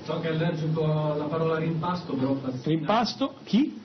So che è allergico alla parola rimpasto, però... Rimpasto? Chi?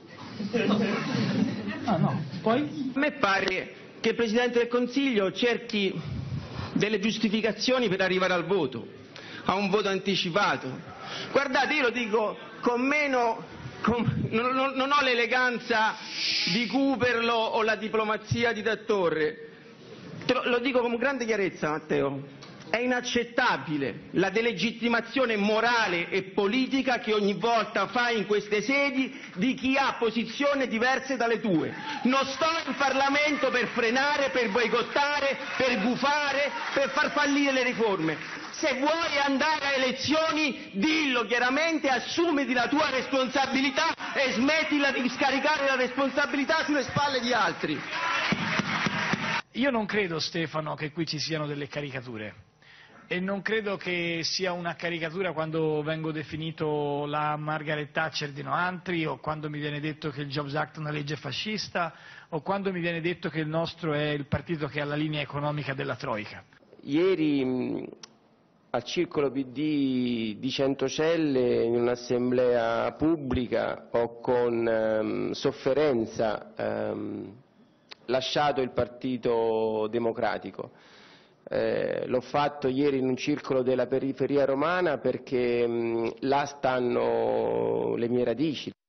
Ah no, poi? A me pare che il Presidente del Consiglio cerchi delle giustificazioni per arrivare al voto, a un voto anticipato. Guardate, io lo dico con meno... non ho l'eleganza di Cooperlo o la diplomazia di Dattore. Lo dico con grande chiarezza, Matteo. È inaccettabile la delegittimazione morale e politica che ogni volta fai in queste sedi di chi ha posizioni diverse dalle tue. Non sto in Parlamento per frenare, per boicottare, per gufare, per far fallire le riforme. Se vuoi andare a elezioni, dillo chiaramente, assumiti la tua responsabilità e smettila di scaricare la responsabilità sulle spalle di altri. Io non credo, Stefano, che qui ci siano delle caricature. E non credo che sia una caricatura quando vengo definito la Margaret Thatcher di Noantri, o quando mi viene detto che il Jobs Act è una legge fascista, o quando mi viene detto che il nostro è il partito che ha la linea economica della Troica. Ieri al Circolo PD di Centocelle, in un'assemblea pubblica, ho con sofferenza lasciato il Partito Democratico. L'ho fatto ieri in un circolo della periferia romana perché là stanno le mie radici.